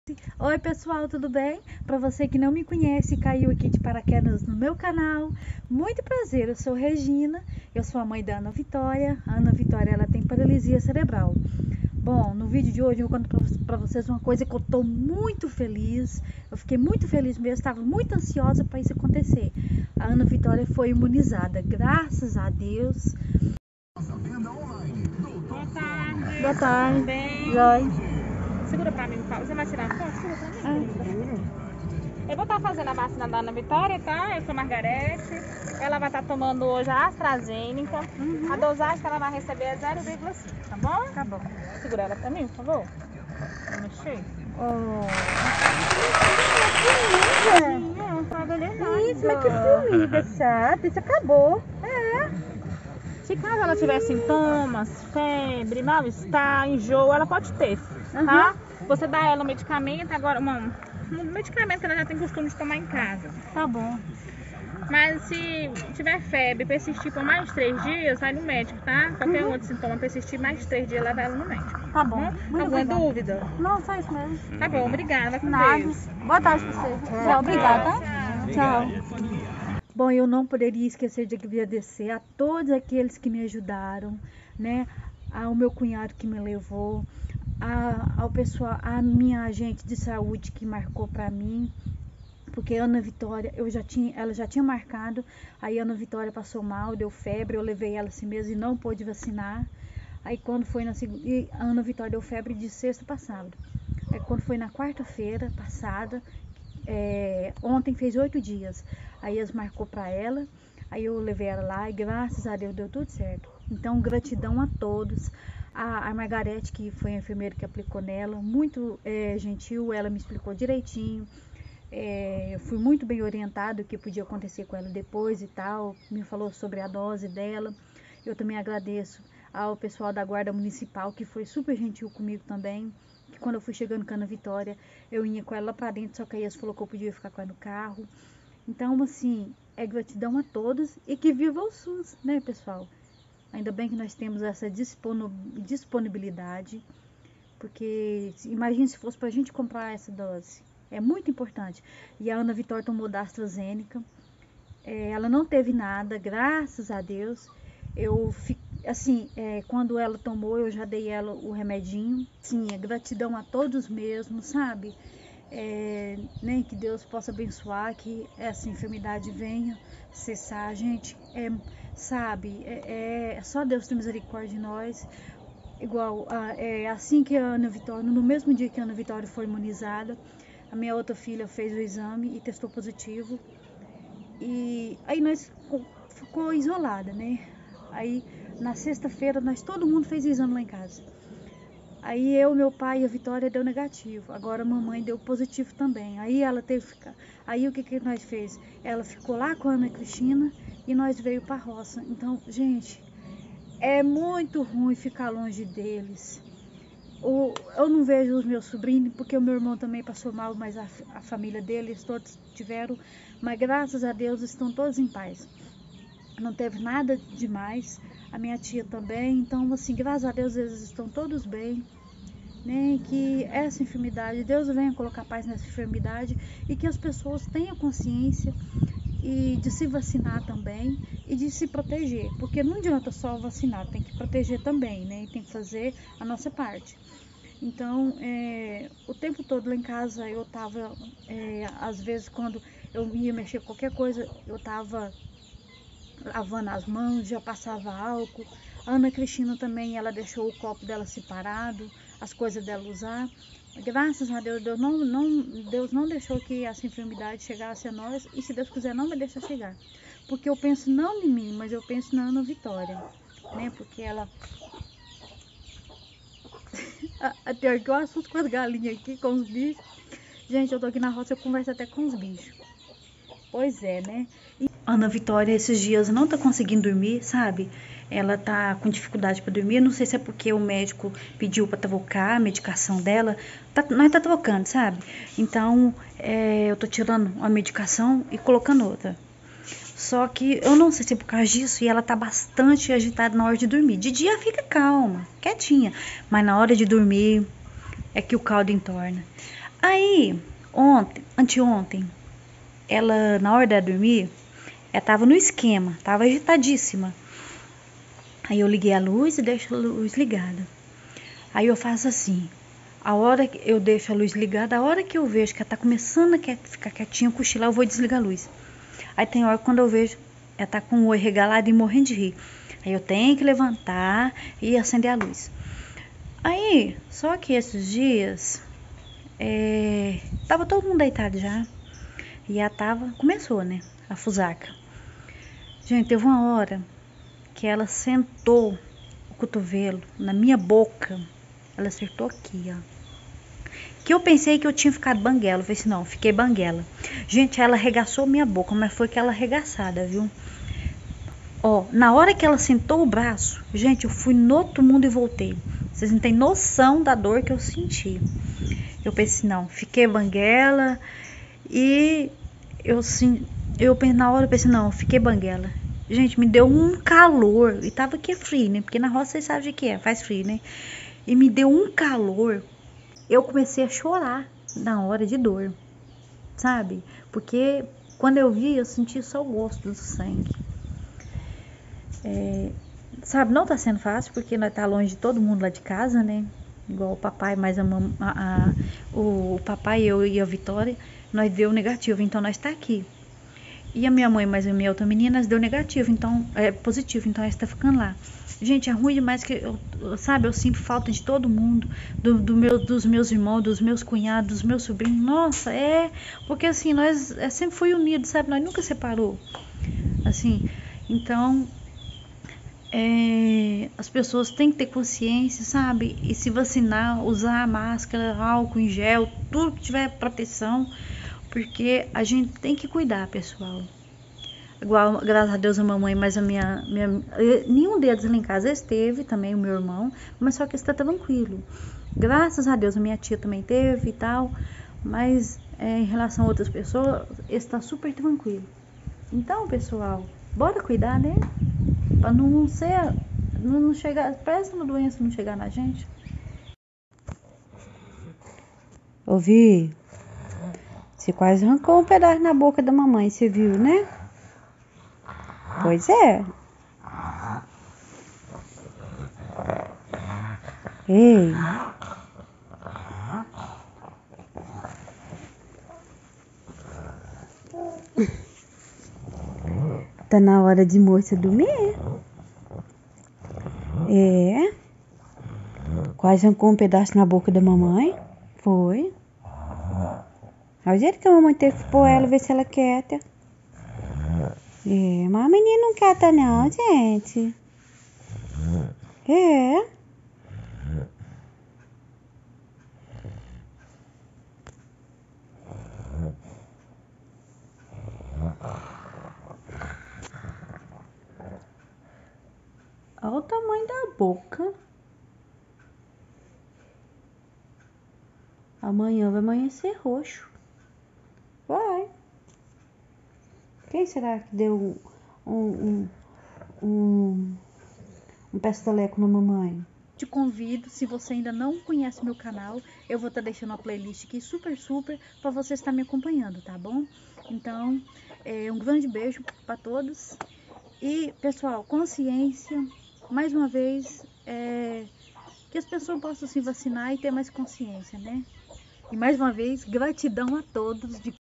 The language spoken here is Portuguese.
Oi pessoal, tudo bem? Para você que não me conhece, caiu aqui de paraquedas no meu canal, muito prazer, eu sou Regina, eu sou a mãe da Ana Vitória. A Ana Vitória, ela tem paralisia cerebral. Bom, no vídeo de hoje eu conto para vocês uma coisa que eu tô muito feliz, eu fiquei muito feliz mesmo, estava muito ansiosa para isso acontecer. A Ana Vitória foi imunizada, graças a Deus. Boa tarde. Boa tarde. Tudo bem? Joy. Segura pra mim, por favor. Você vai tirar a foto? Segura pra mim. Eu vou estar fazendo a vacina da Ana Vitória, tá? Eu sou Margarete. Ela vai estar tomando hoje a AstraZeneca. A dosagem que ela vai receber é 0,5, tá bom? Tá bom. Segura ela pra mim, por favor. Vou mexer. Oh. Não paga Isso, mas que comida chata, isso acabou. Se caso ela tiver sintomas, febre, mal-estar, enjoo, ela pode ter, tá? Você dá ela um medicamento, agora um medicamento que ela já tem costume de tomar em casa. Tá bom. Mas se tiver febre, persistir por mais de 3 dias, vai no médico, tá? Qualquer outro sintoma persistir mais de 3 dias, leva ela no médico. Tá bom. Alguma obrigada. dúvida? Não, só isso mesmo. Tá bom, obrigada. Vai com Nada. Deus. Boa tarde pra você. Tchau, obrigada, tá? Tchau. Bom, eu não poderia esquecer de agradecer a todos aqueles que me ajudaram, né? Ao meu cunhado que me levou, ao pessoal, a minha agente de saúde que marcou pra mim, porque a Ana Vitória, ela já tinha marcado, aí a Ana Vitória passou mal, deu febre, eu levei ela assim mesmo e não pôde vacinar. Aí quando foi na segunda, a Ana Vitória deu febre de sexta pra sábado. Aí quando foi na quarta-feira passada, ontem fez 8 dias, aí eles marcou pra ela, aí eu levei ela lá e graças a Deus deu tudo certo. Então gratidão a todos. A Margarete, que foi a enfermeira que aplicou nela, muito gentil, ela me explicou direitinho. Eu fui muito bem orientada o que podia acontecer com ela depois e tal, me falou sobre a dose dela. Eu também agradeço ao pessoal da Guarda Municipal, que foi super gentil comigo também, que quando eu fui chegando com a Ana Vitória, eu ia com ela lá pra dentro, só que aí eles falou que eu podia ficar com ela no carro. Então, assim, gratidão a todos e que viva o SUS, né, pessoal? Ainda bem que nós temos essa disponibilidade, porque imagine se fosse pra gente comprar essa dose. É muito importante. E a Ana Vitória tomou da AstraZeneca. Ela não teve nada, graças a Deus. Quando ela tomou, eu já dei ela o remedinho. Sim, gratidão a todos mesmo, sabe? Nem que Deus possa abençoar, que essa enfermidade venha cessar, gente. Só Deus tem misericórdia de nós. Igual, assim que a Ana Vitória, no mesmo dia que a Ana Vitória foi imunizada, a minha outra filha fez o exame e testou positivo. E aí nós ficou isolada, né? Aí na sexta-feira todo mundo fez exame lá em casa. Aí eu, meu pai e a Vitória deu negativo. Agora a mamãe deu positivo também. Aí ela teve que ficar. Aí o que nós fez? Ela ficou lá com a Ana Cristina e nós veio pra roça. Então, gente, é muito ruim ficar longe deles. Eu não vejo os meus sobrinhos, porque o meu irmão também passou mal, mas a família deles todos tiveram, mas graças a Deus estão todos em paz. Não teve nada demais, a minha tia também, então assim, graças a Deus eles estão todos bem, né? Que essa enfermidade, Deus venha colocar paz nessa enfermidade e que as pessoas tenham consciência e de se vacinar também e de se proteger, porque não adianta só vacinar, tem que proteger também, né? E tem que fazer a nossa parte. Então, o tempo todo lá em casa eu tava, às vezes quando eu ia mexer com qualquer coisa, eu tava lavando as mãos, já passava álcool. A Ana Cristina também, ela deixou o copo dela separado, as coisas dela usar. Graças a Deus, Deus não deixou que essa enfermidade chegasse a nós, e se Deus quiser não vai deixar chegar. Porque eu penso não em mim, mas eu penso na Ana Vitória, né? Porque ela... Até que eu assusto com as galinhas aqui, com os bichos. Gente, eu tô aqui na roça, eu converso até com os bichos. Pois é, né? E Ana Vitória, esses dias, não tá conseguindo dormir, sabe? Ela tá com dificuldade para dormir. Não sei se é porque o médico pediu para trocar a medicação dela. Nós tá trocando, sabe? Então, eu tô tirando uma medicação e colocando outra. Só que eu não sei se é por causa disso, e ela tá bastante agitada na hora de dormir. De dia fica calma, quietinha, mas na hora de dormir é que o caldo entorna. Aí, anteontem, ela, na hora de dormir, ela tava no esquema, tava agitadíssima. Aí eu liguei a luz e deixo a luz ligada. Aí eu faço assim, a hora que eu deixo a luz ligada, a hora que eu vejo que ela tá começando a ficar quietinha, cochilar, eu vou desligar a luz. Aí tem hora quando eu vejo, ela tá com o olho regalado e morrendo de rir. Aí eu tenho que levantar e acender a luz. Aí, só que esses dias, tava todo mundo deitado já. E ela começou, né, a fusaca. Gente, teve uma hora que ela sentou o cotovelo na minha boca. Ela acertou aqui, ó. Que eu pensei que eu tinha ficado banguela. Eu falei assim, não, fiquei banguela. Gente, ela arregaçou minha boca, mas foi aquela arregaçada, viu? Ó, na hora que ela sentou o braço, gente, eu fui no outro mundo e voltei. Vocês não têm noção da dor que eu senti. Eu pensei, não, fiquei banguela. E na hora eu pensei, não, fiquei banguela. Gente, me deu um calor. E tava aqui frio, né? Porque na roça vocês sabem o que é, faz frio, né? E me deu um calor. Eu comecei a chorar na hora de dor, sabe? Porque quando eu vi, eu senti só o gosto do sangue. Sabe, não tá sendo fácil, porque nós tá longe de todo mundo lá de casa, né? Igual o papai, mais o papai, eu e a Vitória, nós deu negativo, então nós tá aqui. E a minha mãe, mais a minha outra menina, nós deu negativo, então é positivo, então nós tá ficando lá. Gente, é ruim demais que sabe, eu sinto falta de todo mundo, dos meus irmãos, dos meus cunhados, dos meus sobrinhos. Nossa, porque assim, nós sempre foi unidos, sabe? Nós nunca separou. Assim, então as pessoas têm que ter consciência, sabe? E se vacinar, usar máscara, álcool em gel, tudo que tiver proteção, porque a gente tem que cuidar, pessoal. Igual, graças a Deus, a mamãe, mas nenhum deles lá em casa esteve, também o meu irmão, mas só que está tranquilo. Graças a Deus, a minha tia também teve e tal, mas em relação a outras pessoas, está super tranquilo. Então, pessoal, bora cuidar, né? Pra não chegar, parece uma doença não chegar na gente. Ouvi, você quase arrancou um pedaço na boca da mamãe, você viu, né? Pois é. Ei. Tá na hora de moça dormir. Quase arrancou um pedaço na boca da mamãe. Foi. Olha o jeito que a mamãe teve que pôr ela, ver se ela quieta. Mas a menina não quieta não, gente. Olha o tamanho da boca. Amanhã vai amanhecer roxo. Vai. Quem será que deu um pesteleco na mamãe? Te convido, se você ainda não conhece meu canal, eu vou estar deixando uma playlist aqui super para você estar me acompanhando, tá bom? Então, um grande beijo para todos. E, pessoal, consciência, mais uma vez, que as pessoas possam se vacinar e ter mais consciência, né? E mais uma vez, gratidão a todos de